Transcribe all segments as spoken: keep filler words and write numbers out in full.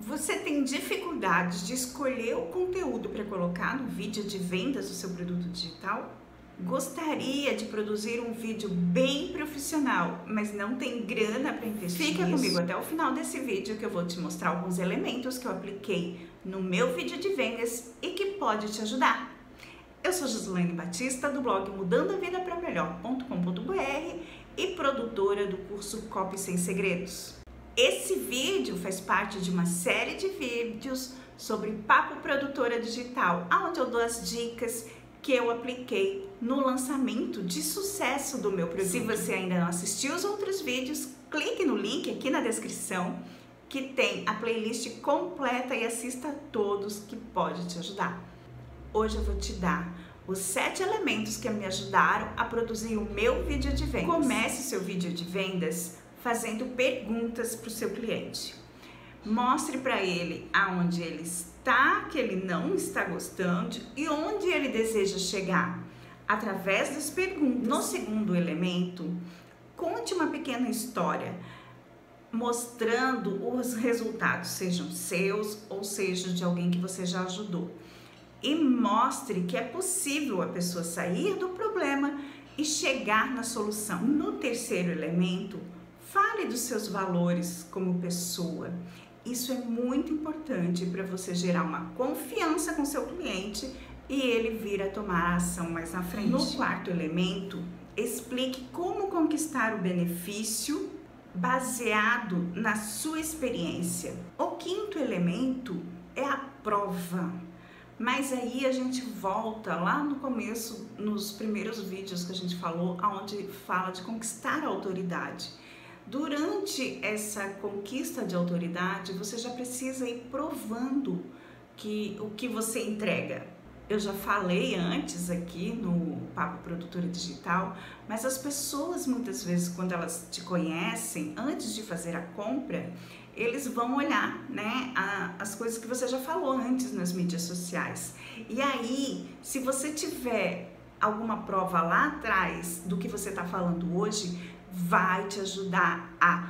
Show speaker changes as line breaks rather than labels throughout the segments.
Você tem dificuldade de escolher o conteúdo para colocar no vídeo de vendas do seu produto digital? Gostaria de produzir um vídeo bem profissional, mas não tem grana para investir? Fica comigo até o final desse vídeo que eu vou te mostrar alguns elementos que eu apliquei no meu vídeo de vendas e que pode te ajudar. Eu sou Gislaine Batista, do blog mudando a vida para melhor ponto com ponto br e produtora do curso Copy Sem Segredos. Esse vídeo faz parte de uma série de vídeos sobre Papo Produtora Digital, onde eu dou as dicas que eu apliquei no lançamento de sucesso do meu produto. Se você ainda não assistiu os outros vídeos, clique no link aqui na descrição, que tem a playlist completa, e assista a todos, que pode te ajudar. Hoje eu vou te dar os sete elementos que me ajudaram a produzir o meu vídeo de vendas. Comece o seu vídeo de vendas fazendo perguntas para o seu cliente. Mostre para ele aonde ele está, que ele não está gostando e onde ele deseja chegar, através das perguntas. No segundo elemento, conte uma pequena história, mostrando os resultados, sejam seus ou sejam de alguém que você já ajudou. E mostre que é possível a pessoa sair do problema e chegar na solução. No terceiro elemento, fale dos seus valores como pessoa. Isso é muito importante para você gerar uma confiança com seu cliente e ele vir a tomar a ação mais na frente. No quarto elemento, explique como conquistar o benefício baseado na sua experiência. O quinto elemento é a prova. Mas aí a gente volta lá no começo, nos primeiros vídeos que a gente falou, onde fala de conquistar a autoridade. Durante essa conquista de autoridade, você já precisa ir provando que o que você entrega. Eu já falei antes aqui no Papo Produtora Digital, mas as pessoas muitas vezes, quando elas te conhecem, antes de fazer a compra, eles vão olhar, né, a, as coisas que você já falou antes nas mídias sociais. E aí, se você tiver alguma prova lá atrás do que você está falando hoje, vai te ajudar a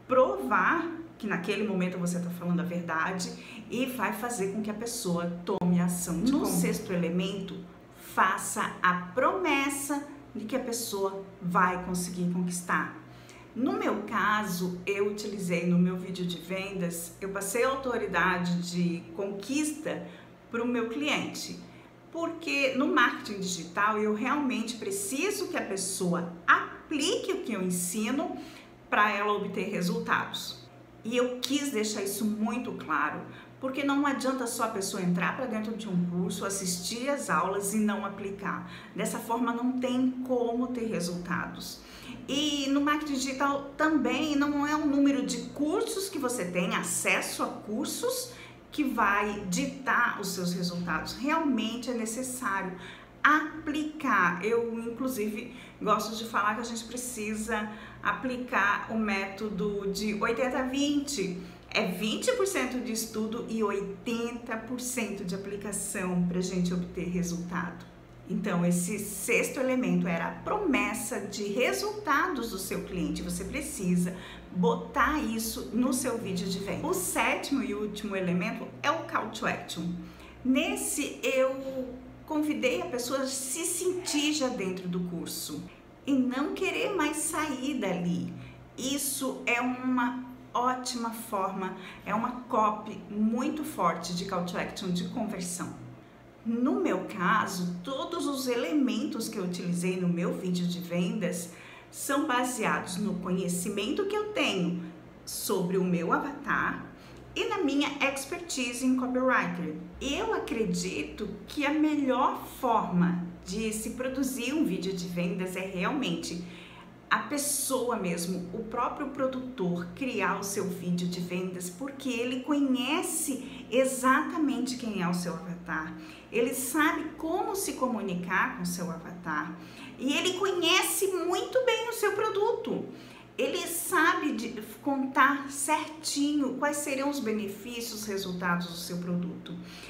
provar que naquele momento você está falando a verdade e vai fazer com que a pessoa tome ação de compra. No sexto elemento, faça a promessa de que a pessoa vai conseguir conquistar. No meu caso, eu utilizei no meu vídeo de vendas, eu passei a autoridade de conquista para o meu cliente. Porque no marketing digital eu realmente preciso que a pessoa aplique o que eu ensino para ela obter resultados. E eu quis deixar isso muito claro, porque não adianta só a pessoa entrar para dentro de um curso, assistir às aulas e não aplicar. Dessa forma não tem como ter resultados. E no marketing digital também não é o número de cursos que você tem, acesso a cursos, que vai ditar os seus resultados. Realmente é necessário aplicar. Eu, inclusive, gosto de falar que a gente precisa aplicar o método de oitenta vinte. É vinte por cento de estudo e oitenta por cento de aplicação para a gente obter resultado. Então, esse sexto elemento era a promessa de resultados do seu cliente. Você precisa botar isso no seu vídeo de venda. O sétimo e último elemento é o Call to Action. Nesse, eu convidei a pessoa a se sentir já dentro do curso e não querer mais sair dali. Isso é uma ótima forma, é uma copy muito forte de Call to Action, de conversão. No meu caso, todos os elementos que eu utilizei no meu vídeo de vendas são baseados no conhecimento que eu tenho sobre o meu avatar e na minha expertise em copywriter. Eu acredito que a melhor forma de se produzir um vídeo de vendas é realmente a pessoa mesmo, o próprio produtor, criar o seu vídeo de vendas, porque ele conhece exatamente quem é o seu avatar, ele sabe como se comunicar com o seu avatar e ele conhece muito bem o seu produto. Ele sabe de contar certinho quais seriam os benefícios, os resultados do seu produto.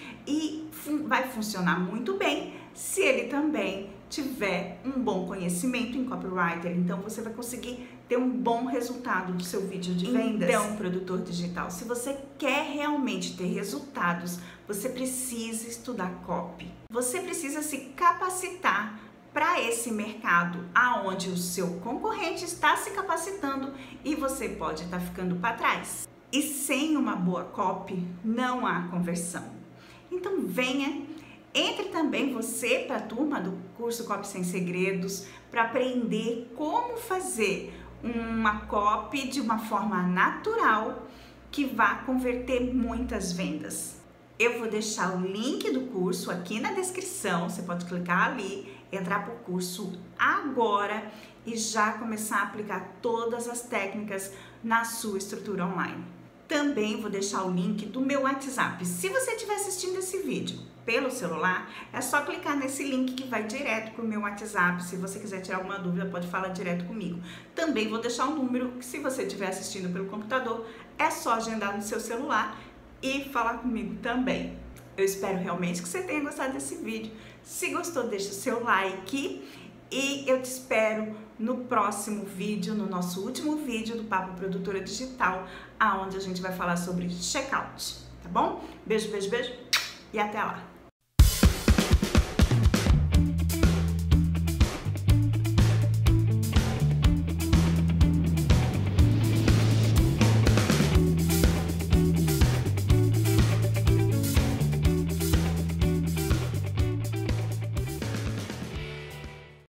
E fun- vai funcionar muito bem se ele também tiver um bom conhecimento em copywriter. Então você vai conseguir ter um bom resultado do seu vídeo de vendas. Então, produtor digital, se você quer realmente ter resultados, você precisa estudar copy. Você precisa se capacitar para esse mercado aonde o seu concorrente está se capacitando e você pode estar ficando para trás. E sem uma boa copy não há conversão. Então venha, entre também você para a turma do curso Copy Sem Segredos para aprender como fazer uma copy de uma forma natural que vá converter muitas vendas. Eu vou deixar o link do curso aqui na descrição, você pode clicar ali, entrar para o curso agora e já começar a aplicar todas as técnicas na sua estrutura online. Também vou deixar o link do meu WhatsApp. Se você estiver assistindo esse vídeo pelo celular, é só clicar nesse link que vai direto para o meu WhatsApp. Se você quiser tirar alguma dúvida, pode falar direto comigo. Também vou deixar um número que, se você estiver assistindo pelo computador, é só agendar no seu celular e falar comigo também. Eu espero realmente que você tenha gostado desse vídeo. Se gostou, deixa o seu like e eu te espero no próximo vídeo, no nosso último vídeo do Papo Produtora Digital, aonde a gente vai falar sobre checkout, tá bom? Beijo, beijo, beijo e até lá!